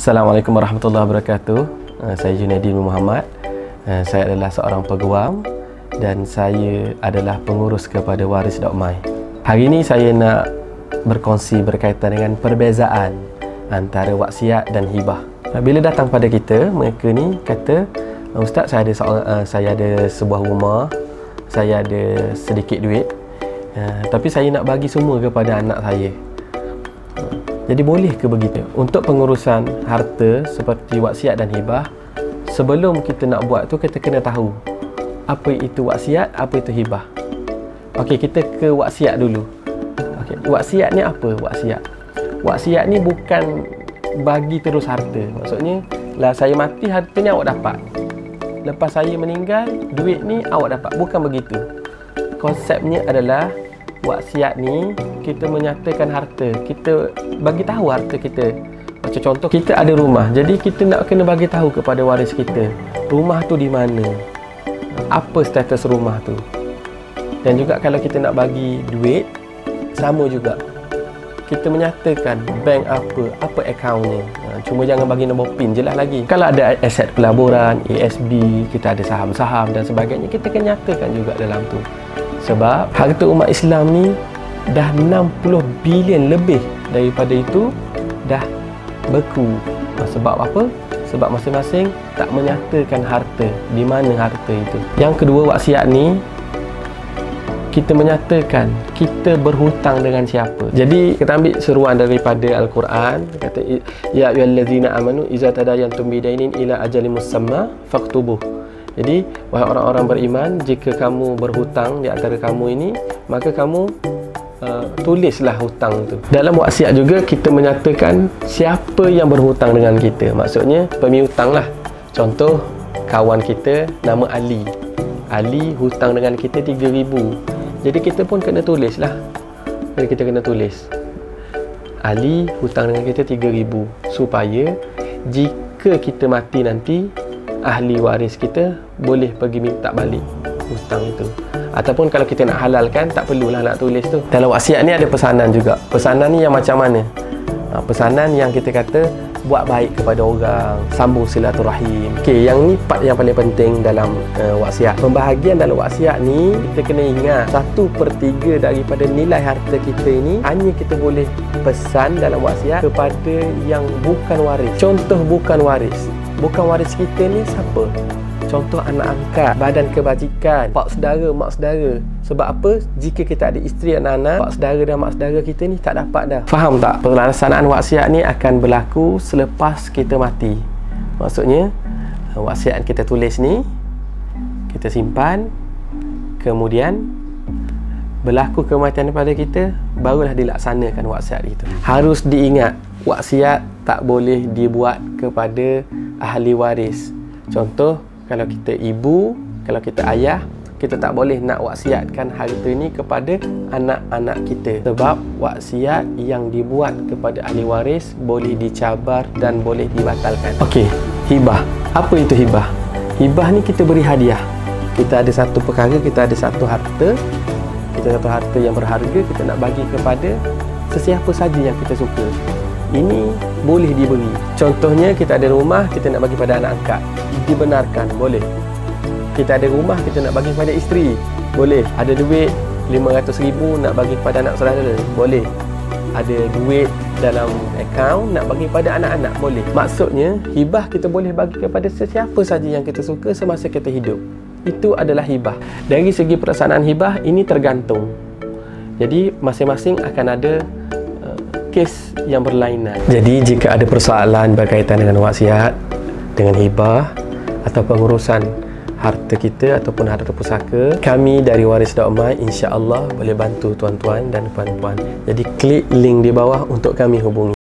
Assalamualaikum warahmatullahi wabarakatuh. Saya Junaidin Muhammad. Saya adalah seorang peguam dan saya adalah pengurus kepada Waris.my. Hari ini saya nak berkongsi berkaitan dengan perbezaan antara waksiat dan hibah. Bila datang pada kita, mereka ni kata, "Ustaz, saya ada sebuah rumah, saya ada sedikit duit, tapi saya nak bagi semua kepada anak saya." Jadi boleh ke begitu? Untuk pengurusan harta seperti waksiat dan hibah, sebelum kita nak buat tu, kita kena tahu apa itu waksiat, apa itu hibah. Okey, kita ke waksiat dulu. Okey, waksiat ni apa waksiat? Waksiat ni bukan bagi terus harta. Maksudnya, lah saya mati, harta ni awak dapat. Lepas saya meninggal, duit ni awak dapat. Bukan begitu. Konsepnya adalah waksiat ni kita menyatakan harta, kita bagi tahu harta kita. Macam contoh, kita ada rumah, jadi kita nak kena bagi tahu kepada waris kita rumah tu di mana, apa status rumah tu. Dan juga kalau kita nak bagi duit, sama juga, kita menyatakan bank apa akaunnya. Cuma jangan bagi nombor PIN je lah lagi. Kalau ada aset pelaburan, ASB, kita ada saham-saham dan sebagainya, kita kena nyatakan juga dalam tu. Sebab harta umat Islam ni dah 60 bilion lebih. Daripada itu dah beku. Sebab apa? Sebab masing-masing tak menyatakan harta, di mana harta itu. Yang kedua, waksiat ni kita menyatakan kita berhutang dengan siapa. Jadi kita ambil seruan daripada Al-Quran, kata, "Ya ayyuhallazina amanu idza tadayantum bidainin ila ajalin musamma faktubuh." Jadi, wahai orang-orang beriman, jika kamu berhutang di antara kamu ini, maka kamu tulislah hutang itu. Dalam waksiat juga kita menyatakan siapa yang berhutang dengan kita. Maksudnya pemiutang lah. Contoh, kawan kita nama Ali. Ali hutang dengan kita 3,000. Jadi kita pun kena tulis lah. Jadi kita kena tulis Ali hutang dengan kita 3,000, supaya jika kita mati nanti, ahli waris kita boleh pergi minta balik hutang itu. Ataupun kalau kita nak halalkan, tak perlulah nak tulis tu. Dalam waksiat ni ada pesanan juga. Pesanan ni yang macam mana? Pesanan yang kita kata buat baik kepada orang, sambung silaturahim. Okey, yang ni part yang paling penting dalam waksiat. Pembahagian dalam waksiat ni, kita kena ingat 1/3 daripada nilai harta kita ini hanya kita boleh pesan dalam waksiat kepada yang bukan waris. Contoh bukan waris. Bukan waris kita ni siapa? Contoh anak angkat, badan kebajikan, pak saudara, mak saudara. Sebab apa? Jika kita ada isteri, anak-anak, pak saudara dan mak saudara kita ni tak dapat dah. Faham tak? Pelaksanaan waksiat ni akan berlaku selepas kita mati. Maksudnya, waksiat kita tulis ni, kita simpan, kemudian berlaku kematian pada kita, barulah dilaksanakan waksiat itu. Harus diingat, waksiat tak boleh dibuat kepada ahli waris. Contoh, kalau kita ibu, kalau kita ayah, kita tak boleh nak waksiatkan harta ini kepada anak-anak kita. Sebab waksiat yang dibuat kepada ahli waris boleh dicabar dan boleh dibatalkan. Okey, hibah. Apa itu hibah? Hibah ni kita beri hadiah. Kita ada satu perkara, kita ada satu harta, kita satu harta yang berharga, kita nak bagi kepada sesiapa saja yang kita suka. Ini boleh diberi. Contohnya, kita ada rumah, kita nak bagi pada anak angkat, dibenarkan, boleh. Kita ada rumah, kita nak bagi kepada isteri, boleh. Ada duit 500,000 nak bagi kepada anak saudara, boleh. Ada duit dalam akaun nak bagi kepada anak-anak, boleh. Maksudnya, hibah kita boleh bagi kepada sesiapa saja yang kita suka semasa kita hidup. Itu adalah hibah. Dari segi pelaksanaan hibah, ini tergantung. Jadi, masing-masing akan ada kes yang berlainan. Jadi jika ada persoalan berkaitan dengan waksiat, dengan hibah atau pengurusan harta kita ataupun harta pusaka, kami dari Waris.my insya-Allah boleh bantu tuan-tuan dan puan-puan. Jadi klik link di bawah untuk kami hubungi.